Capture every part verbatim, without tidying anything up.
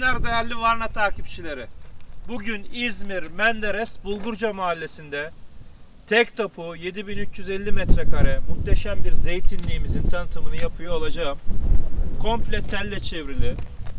günler değerli Varna takipçileri. Bugün İzmir Menderes Bulgurca Mahallesi'nde tek tapu yedi bin üç yüz elli metrekare muhteşem bir zeytinliğimizin tanıtımını yapıyor olacağım. Komple telle çevrili,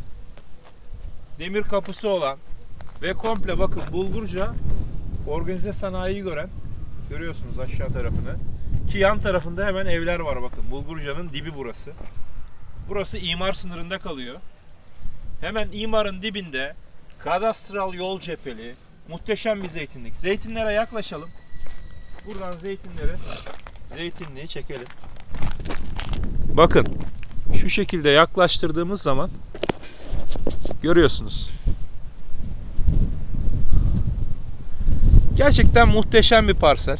demir kapısı olan ve komple bakın Bulgurca organize sanayiyi gören, görüyorsunuz aşağı tarafını. Ki yan tarafında hemen evler var bakın. Bulgurca'nın dibi burası. Burası imar sınırında kalıyor. Hemen imarın dibinde kadastral yol cepheli muhteşem bir zeytinlik. Zeytinlere yaklaşalım. Buradan zeytinleri, zeytinliği çekelim. Bakın şu şekilde yaklaştırdığımız zaman görüyorsunuz. Gerçekten muhteşem bir parsel.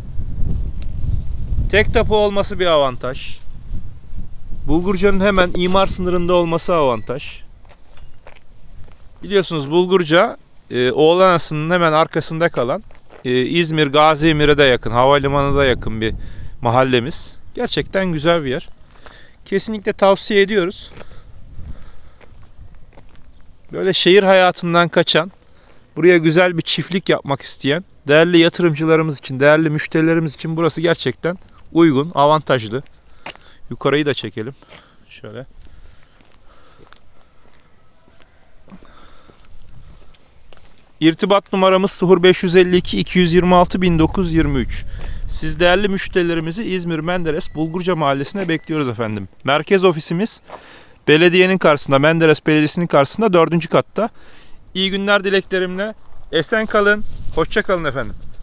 Tek tapu olması bir avantaj. Bulgurca'nın hemen imar sınırında olması avantaj. Biliyorsunuz Bulgurca e, Oğlanası'nın hemen arkasında kalan e, İzmir, Gazi Emir'e de yakın, havalimanına da yakın bir mahallemiz. Gerçekten güzel bir yer. Kesinlikle tavsiye ediyoruz. Böyle şehir hayatından kaçan, buraya güzel bir çiftlik yapmak isteyen değerli yatırımcılarımız için, değerli müşterilerimiz için burası gerçekten uygun, avantajlı. Yukarıyı da çekelim. Şöyle. İrtibat numaramız sıfır beş yüz elli iki iki yüz yirmi altı bin dokuz yüz yirmi üç. Siz değerli müşterilerimizi İzmir Menderes Bulgurca Mahallesi'ne bekliyoruz efendim. Merkez ofisimiz belediyenin karşısında, Menderes Belediyesi'nin karşısında dördüncü katta. İyi günler dileklerimle. Esen kalın, hoşça kalın efendim.